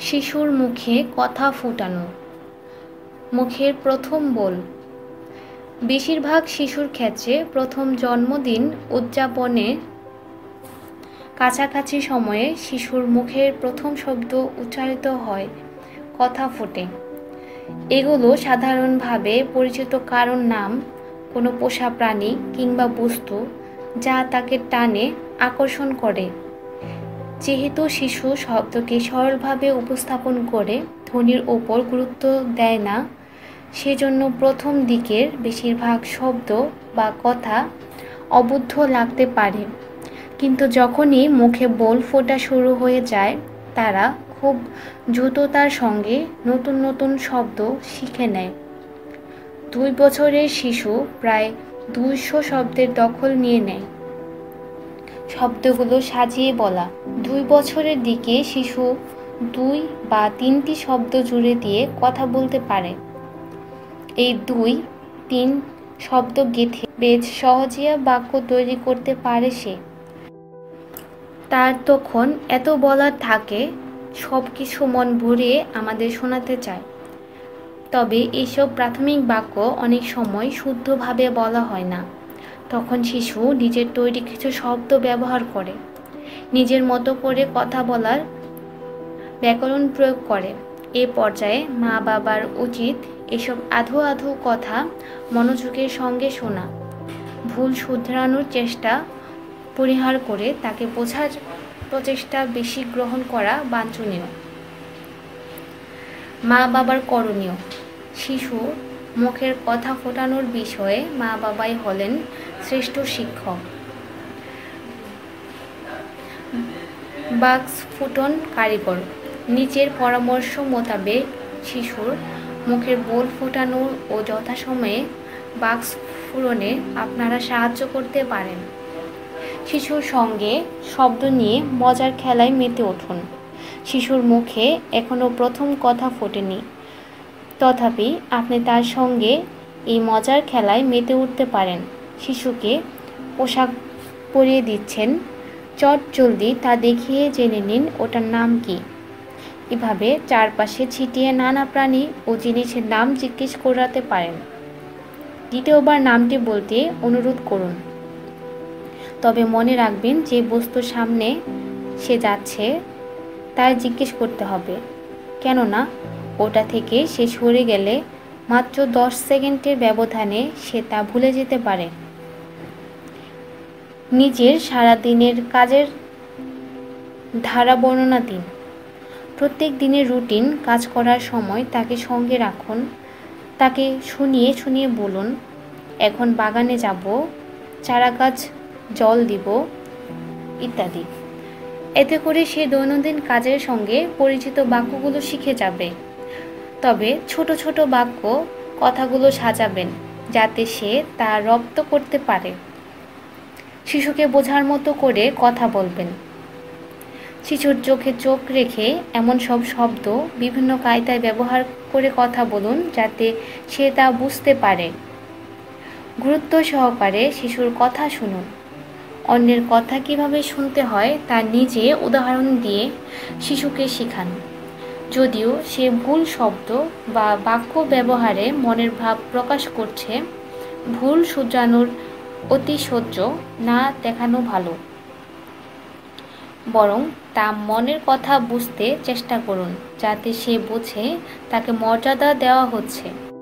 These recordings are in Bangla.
শিশুর মুখে কথা ফোটানো। মুখের প্রথম বল। বেশিরভাগ শিশুর ক্ষেত্রে প্রথম জন্মদিন উদযাপনের কাছাকাছি সময়ে শিশুর মুখের প্রথম শব্দ উচ্চারিত হয়, কথা ফোটে। এগুলো সাধারণভাবে পরিচিত কারোর নাম, কোনো পোষা প্রাণী কিংবা বস্তু যা তাকে টানে আকর্ষণ করে। যেহেতু শিশু শব্দকে সরলভাবে উপস্থাপন করে ধ্বনির ওপর গুরুত্ব দেয় না, সেজন্য প্রথম দিকের বেশিরভাগ শব্দ বা কথা অবুঝ লাগতে পারে। কিন্তু যখনই মুখে বল ফোটা শুরু হয়ে যায়, তারা খুব দ্রুততার সঙ্গে নতুন নতুন শব্দ শিখে নেয়। 2 বছরের শিশু প্রায় 200 শব্দের দখল নিয়ে নেয়। শব্দগুলো সাজিয়ে বলা। 2 বছরের দিকে শিশু 2 বা 3টি শব্দ জুড়ে দিয়ে কথা বলতে পারে। এই 2-3 শব্দ গেঁথে বেশ সহজেই বাক্য তৈরি করতে পারে সে। তার তখন এত বলার থাকে, সব কিছু মন ভরিয়ে আমাদের শোনাতে চায়। তবে এইসব প্রাথমিক বাক্য অনেক সময় শুদ্ধভাবে বলা হয় না। তখন শিশু নিজের তৈরি কিছু শব্দ ব্যবহার করে, নিজের মতো করে কথা বলার ব্যাকরণ প্রয়োগ করে। এ পর্যায়ে মা বাবার উচিত এসব আধো আধো কথা মনোযোগের সঙ্গে শোনা, ভুল শুধরানোর চেষ্টা পরিহার করে তাকে বোঝার প্রচেষ্টা বেশি গ্রহণ করা বাঞ্ছনীয়। মা বাবার করণীয়। শিশুর মুখের কথা ফোটানোর বিষয়ে মা বাবাই হলেন শ্রেষ্ঠ শিক্ষক, বাকস্ফুটন কারিগর। নিজের পরামর্শ মোতাবেক শিশুর মুখের বোল ফোটানো ও যথাসময়ে বাকস্ফুরণে আপনারা সাহায্য করতে পারেন। শিশুর সঙ্গে শব্দ নিয়ে মজার খেলায় মেতে উঠুন। শিশুর মুখে এখনও প্রথম কথা ফোটেনি, তথাপি আপনি তার সঙ্গে এই মজার খেলায় মেতে উঠতে পারেন। শিশুকে পোশাক পরিয়ে দিচ্ছেন, চট জলদি তা দেখিয়ে জেনে নিন ওটার নাম কি। এভাবে চারপাশে ছিটিয়ে নানা প্রাণী ও জিনিসের নাম জিজ্ঞেস করাতে পারেন। দ্বিতীয়বার নামটি বলতে অনুরোধ করুন, তবে মনে রাখবেন যে বস্তুর সামনে সে যাচ্ছে তার জিজ্ঞেস করতে হবে, কেননা ওটা থেকে সে সরে গেলে মাত্র 10 সেকেন্ডের ব্যবধানে সে তা ভুলে যেতে পারে। নিজের সারাদিনের কাজের ধারা বর্ণনা দিন। প্রত্যেক দিনের রুটিন কাজ করার সময় তাকে সঙ্গে রাখুন। তাকে শুনিয়ে শুনিয়ে বলুন, এখন বাগানে যাব, চারা গাছ জল দিব ইত্যাদি। এতে করে সে দৈনন্দিন কাজের সঙ্গে পরিচিত বাক্যগুলো শিখে যাবে। তবে ছোট ছোট বাক্য কথাগুলো সাজাবেন যাতে সে তা রপ্ত করতে পারে। শিশুকে বোঝার মতো করে কথা বলবেন। শিশুর চোখে চোখ রেখে এমন সব শব্দ বিভিন্ন কায়দায় ব্যবহার করে কথা বলুন যাতে সে তা বুঝতে পারে। গুরুত্ব সহকারে শিশুর কথা শুনুন। অন্যের কথা কিভাবে শুনতে হয় তা নিজে উদাহরণ দিয়ে শিশুকে শেখান। যদিও সে ভুল শব্দ বা বাক্য ব্যবহারে মনের ভাব প্রকাশ করছে, ভুল শুধরানোর অতিশয্য না দেখানো ভালো, বরং তা মনের কথা বুঝতে চেষ্টা করুন যাতে সে বোঝে তাকে মর্যাদা দেওয়া হচ্ছে।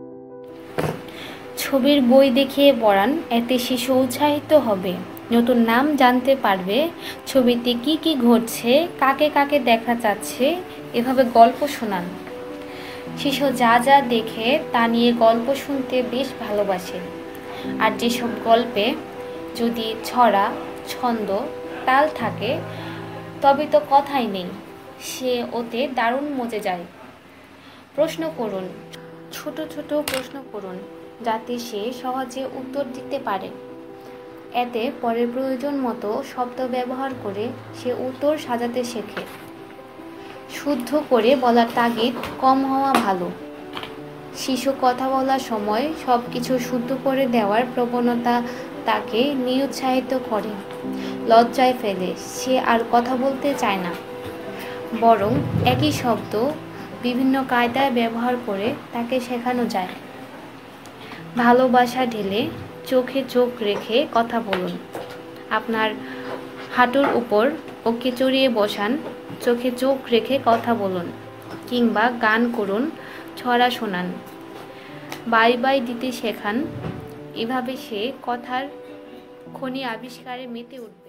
ছবির বই দেখিয়ে পড়ান, এতে শিশু উৎসাহিত হবে, নতুন নাম জানতে পারবে, ছবিতে কি কি ঘটছে, কাকে কাকে দেখা যাচ্ছে। এভাবে গল্প শোনান। শিশু যা যা দেখে তা নিয়ে গল্প শুনতে বেশ ভালোবাসে। আর যেসব গল্পে যদি ছড়া, ছন্দ, তাল থাকে তবে তো কথাই নেই, সে ওতে দারুণ মজে যায়। প্রশ্ন করুন, ছোট ছোট প্রশ্ন করুন যাতে সে সহজে উত্তর দিতে পারে। এতে পরে প্রয়োজন মতো শব্দ ব্যবহার করে সে উত্তর সাজাতে শেখে। শুদ্ধ করে বলার তাগিদ কম হওয়া ভালো। শিশু কথা বলার সময় সব কিছু শুদ্ধ করে দেওয়ার প্রবণতা তাকে নিরুৎসাহিত করে, লজ্জায় ফেলে, সে আর কথা বলতে চায় না। বরং একই শব্দ বিভিন্ন কায়দায় ব্যবহার করে তাকে শেখানো যায়। ভালোবাসা ঢেলে চোখে চোখ রেখে কথা বলুন। আপনার হাঁটুর উপর ওকে চড়িয়ে বসান, চোখে চোখ রেখে কথা বলুন, কিংবা গান করুন, ছড়া শোনান, বাই বাই দিতে শেখান। এভাবে সে কথার খনি আবিষ্কারে মেতে উঠবে।